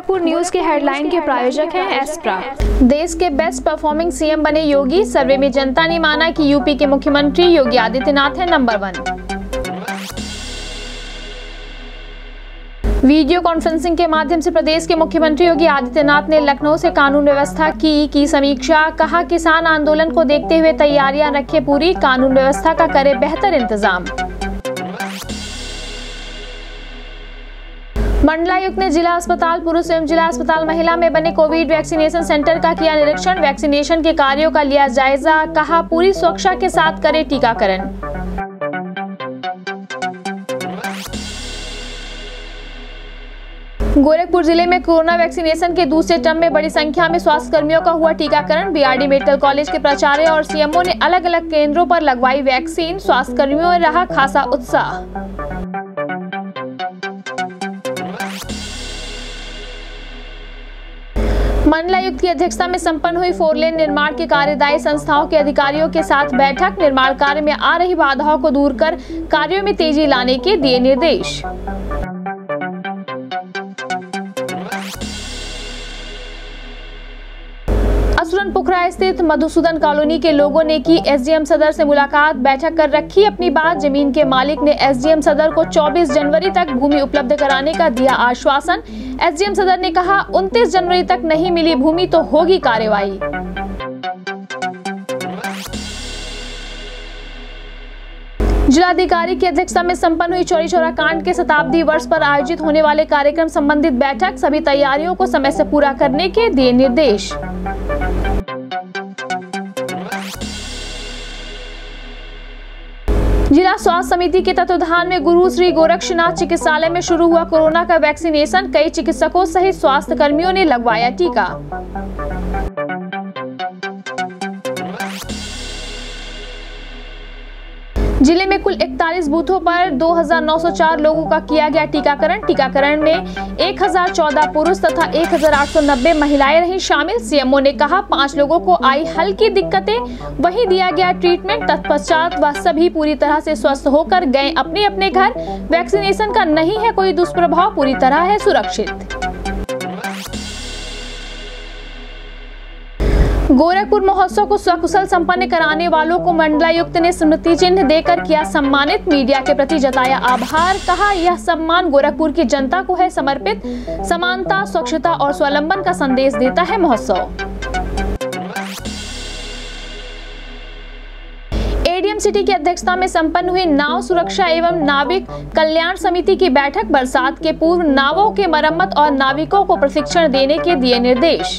Gorakhpur news के headline के प्रायोजक हैं एस्प्रा। देश के बेस्ट परफॉर्मिंग सीएम बने योगी, सर्वे में जनता ने माना कि यूपी के मुख्यमंत्री योगी आदित्यनाथ हैं नंबर 1। वीडियो कॉन्फ्रेंसिंग के माध्यम से प्रदेश के मुख्यमंत्री योगी आदित्यनाथ ने लखनऊ से कानून व्यवस्था की समीक्षा। कहा, किसान आंदोलन को देखते हुए तैयारियां रखे पूरी, कानून व्यवस्था का करे बेहतर इंतजाम। मंडलायुक्त ने जिला अस्पताल पुरुष एवं जिला अस्पताल महिला में बने कोविड वैक्सीनेशन सेंटर का किया निरीक्षण। वैक्सीनेशन के कार्यों का लिया जायजा। कहा, पूरी सुरक्षा के साथ करे टीकाकरण। गोरखपुर जिले में कोरोना वैक्सीनेशन के दूसरे टर्म में बड़ी संख्या में स्वास्थ्य कर्मियों का हुआ टीकाकरण। बीआरडी मेडिकल कॉलेज के प्राचार्य और सीएमओ ने अलग अलग केंद्रों पर लगवाई वैक्सीन। स्वास्थ्य कर्मियों में रहा खासा उत्साह। मंडलायुक्त की अध्यक्षता में संपन्न हुई 4 लेन निर्माण के कार्यदायी संस्थाओं के अधिकारियों के साथ बैठक। निर्माण कार्य में आ रही बाधाओं को दूर कर कार्यों में तेजी लाने के दिए निर्देश। असुरनपुखरा स्थित मधुसूदन कॉलोनी के लोगों ने की एसडीएम सदर से मुलाकात। बैठक कर रखी अपनी बात। जमीन के मालिक ने एसडीएम सदर को 24 जनवरी तक भूमि उपलब्ध कराने का दिया आश्वासन। एसडीएम सदर ने कहा, 29 जनवरी तक नहीं मिली भूमि तो होगी कार्रवाई। जिलाधिकारी की अध्यक्षता में संपन्न हुई चौरी चौरा कांड के शताब्दी वर्ष पर आयोजित होने वाले कार्यक्रम संबंधित बैठक। सभी तैयारियों को समय से पूरा करने के दिए निर्देश। जिला स्वास्थ्य समिति के तत्वाधान में गुरु श्री गोरक्षनाथ चिकित्सालय में शुरू हुआ कोरोना का वैक्सीनेशन। कई चिकित्सकों सहित स्वास्थ्य कर्मियों ने लगवाया टीका। जिले में कुल 41 बूथों पर 2904 लोगों का किया गया टीकाकरण। टीकाकरण में 1014 पुरुष तथा 1890 महिलाएं रहीं शामिल। सीएमओ ने कहा, 5 लोगों को आई हल्की दिक्कतें, वहीं दिया गया ट्रीटमेंट। तत्पश्चात वह सभी पूरी तरह से स्वस्थ होकर गए अपने अपने घर। वैक्सीनेशन का नहीं है कोई दुष्प्रभाव, पूरी तरह है सुरक्षित। गोरखपुर महोत्सव को सकुशल संपन्न कराने वालों को मंडलायुक्त ने स्मृति चिन्ह देकर किया सम्मानित। मीडिया के प्रति जताया आभार। कहा, यह सम्मान गोरखपुर की जनता को है समर्पित। समानता, स्वच्छता और स्वावलंबन का संदेश देता है महोत्सव। एडीएम सिटी की अध्यक्षता में संपन्न हुई नाव सुरक्षा एवं नाविक कल्याण समिति की बैठक। बरसात के पूर्व नावों के मरम्मत और नाविकों को प्रशिक्षण देने के दिए निर्देश।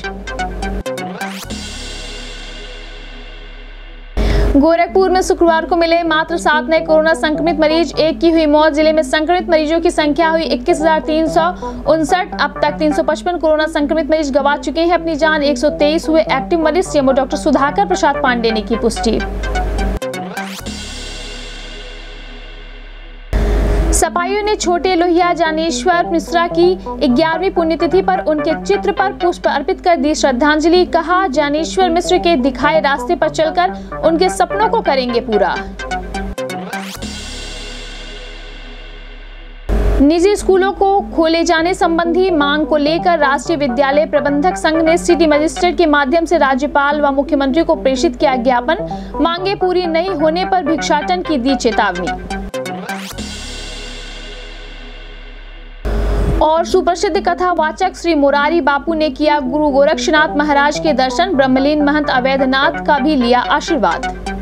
गोरखपुर में शुक्रवार को मिले मात्र 7 नए कोरोना संक्रमित मरीज, 1 की हुई मौत। जिले में संक्रमित मरीजों की संख्या हुई 21,359। अब तक 355 कोरोना संक्रमित मरीज गंवा चुके हैं अपनी जान। 123 हुए एक्टिव मरीज। सीएमओ डॉक्टर सुधाकर प्रसाद पांडे ने की पुष्टि। सपाइयों ने छोटे लोहिया ज्ञानेश्वर मिश्रा की 11वीं पुण्यतिथि पर उनके चित्र पर पुष्प अर्पित कर दी श्रद्धांजलि। कहा, ज्ञानेश्वर मिश्र के दिखाए रास्ते पर चलकर उनके सपनों को करेंगे पूरा। निजी स्कूलों को खोले जाने संबंधी मांग को लेकर राष्ट्रीय विद्यालय प्रबंधक संघ ने सिटी मजिस्ट्रेट के माध्यम से राज्यपाल व मुख्यमंत्री को प्रेषित किया ज्ञापन। मांगे पूरी नहीं होने पर भिक्षाटन की दी चेतावनी। और सुप्रसिद्ध कथावाचक श्री मुरारी बापू ने किया गुरु गोरक्षनाथ महाराज के दर्शन। ब्रह्मलीन महंत अवैधनाथ का भी लिया आशीर्वाद।